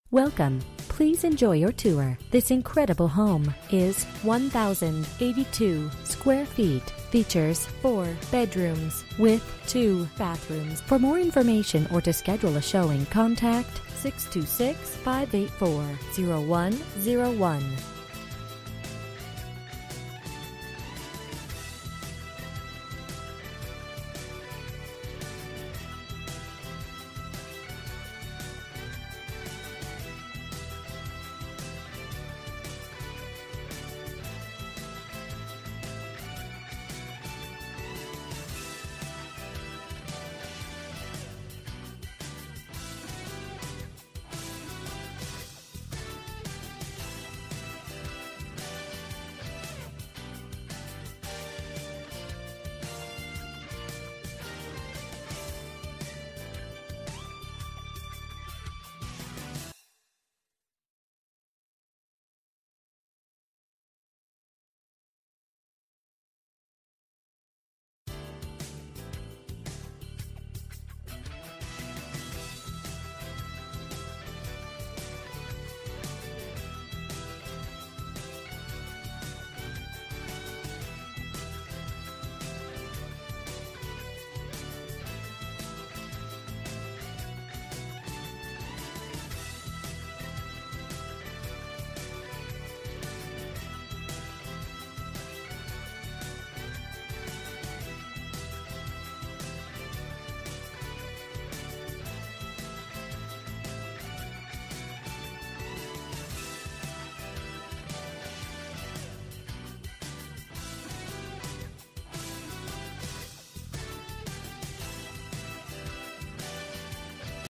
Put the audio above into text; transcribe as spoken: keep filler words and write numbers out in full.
Welcome. Please enjoy your tour. This incredible home is one thousand eighty-two square feet. Features four bedrooms with two bathrooms. For more information or to schedule a showing, contact six two six, five eight four, zero one zero one.